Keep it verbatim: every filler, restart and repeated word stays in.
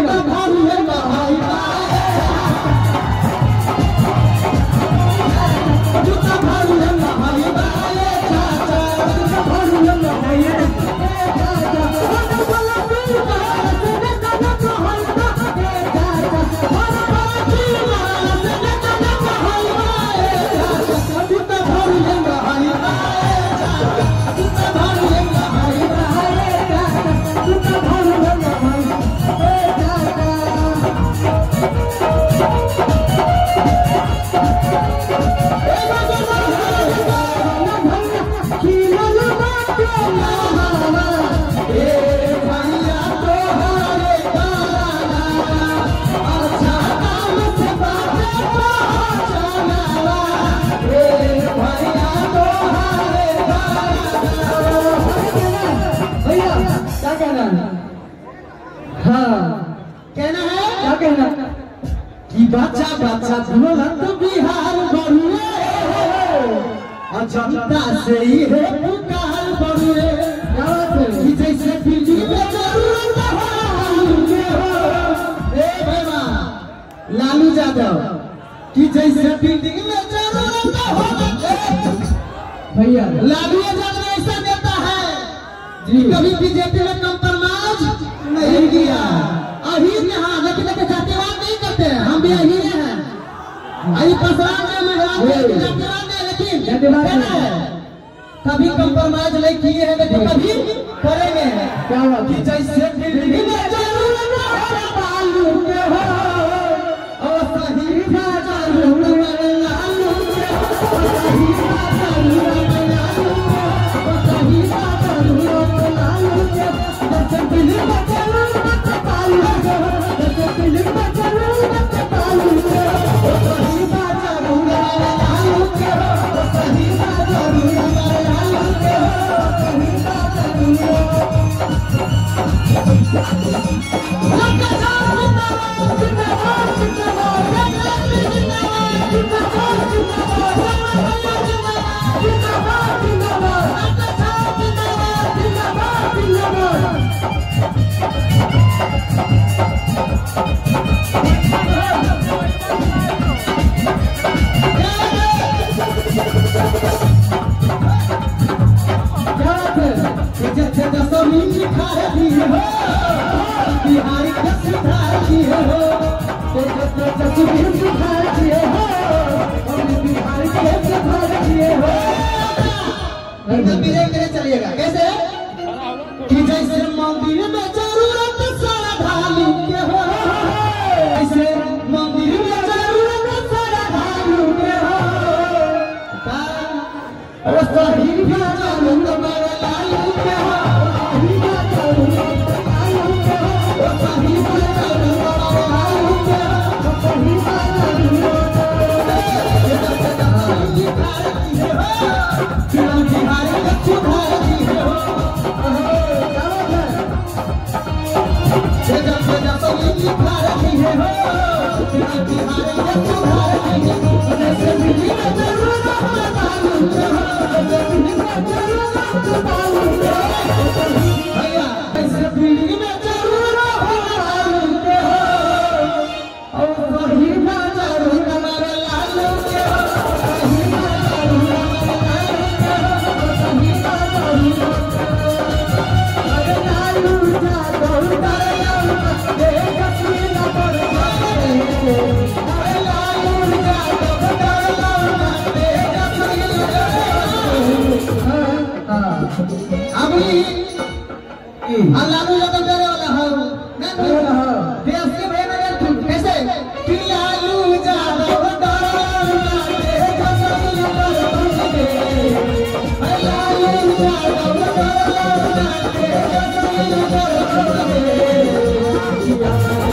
बच्चा बच्चा ढोलक बिहार बरुए जनता से ही है पुकार बरुए जैसे बिजली में जरूरत ए भैया लालू यादव कि जैसे बिल्डिंग में जरूरत हो भैया लालू यादव ऐसा नेता है जी कभी बीजेपी में कंप्रोमाइज नहीं किया अभी यहाँ लेकिन जातिवाद नहीं करते हम भी यही हैं अभी पसरान में जातिवाद नहीं लेकिन कभी कंप्रोमाइज नहीं किए हैं लेकिन कभी करेंगे क्या हुआ कि जैसे बिल्डिंग में जरूरत लालू के हो और सही लालू लालू के सही लालू सही लालू के जैसे बिल्डिंग में जरूरत लालू जैसे बिल्डिंग में जरूरत लालू के सही लालू लालू के सही लालू लालू के सही बिहारी का सुधार किए हो तस्वीर सुधार किए हो बिहारी के सुधार किए हो मेरे मेरे चलिएगा कैसे कि जैसे मंदिर में जरूरत सारा ढालू के हो ऐसे मंदिर में जरूरत सारा ढालू के हो और सही का जरूरत मेरे लालू के हो लालू यादव डरे वाला हो नहीं देश के भाई में कैसे कि लालू यादव डरे लालू यादव डरे